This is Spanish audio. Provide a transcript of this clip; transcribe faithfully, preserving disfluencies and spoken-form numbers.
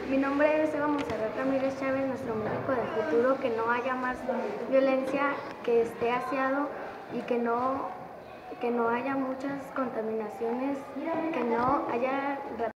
Mi nombre es Eva Monserrat Ramírez Chávez, nuestro México del futuro, que no haya más violencia, que esté aseado y que no, que no haya muchas contaminaciones, que no haya